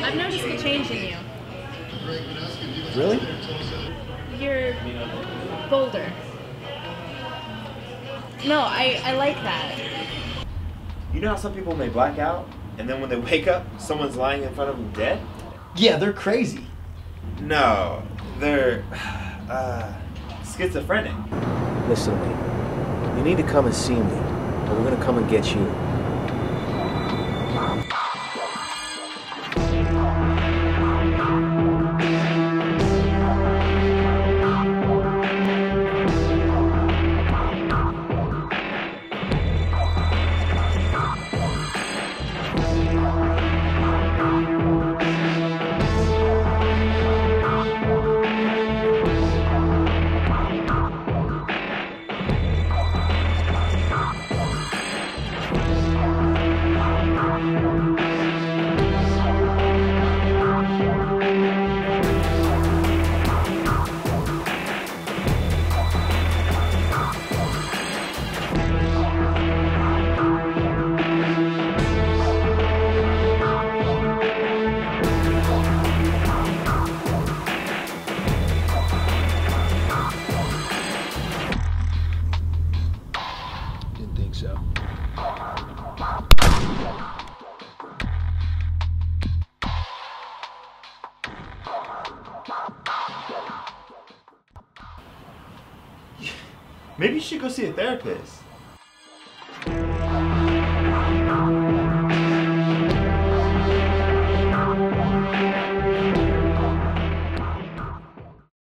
I've noticed a change in you. Really? You're bolder. No, I like that. You know how some people may black out, and then when they wake up, someone's lying in front of them dead? Yeah, they're crazy. No, they're schizophrenic. Listen to me. You need to come and see me, or we're gonna come and get you. Didn't think so. Maybe you should go see a therapist.